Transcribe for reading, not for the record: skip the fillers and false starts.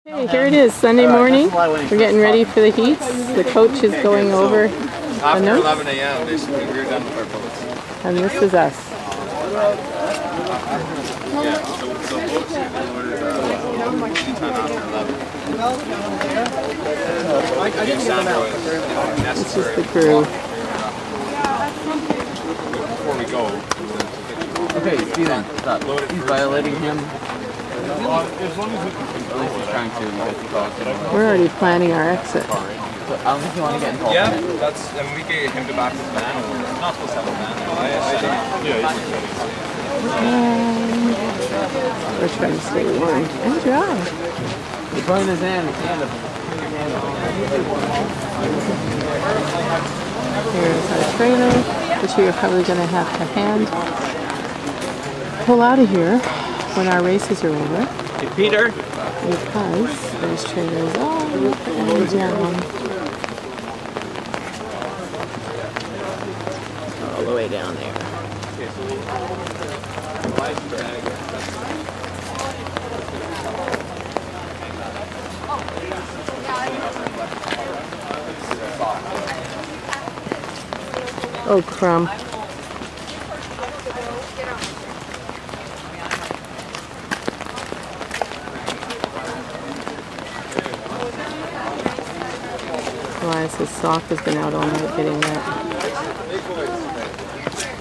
Hey, here it is, Sunday morning. We're getting ready for the heats. The coach is going over the notes. 11 a.m. basically, we're done with our boats. And this is us. Yeah, so boats are ordered anytime after 11. This is the crew. Before we go. Okay, Steven, stop. He's violating him. At least he's trying to. We're already planning our exit. I don't think you want to get involved. Yeah, that's, and we get him to back his van. We're not supposed to have a van. We're trying to stay warm and dry. He's putting his hand up. Here's our trailer, which we are probably going to have to hand pull out of here when our races are over. Hey, Peter. Because there's trailers all up and down. All the way down there. Oh, crumb. Elias's sock has been out all night getting that.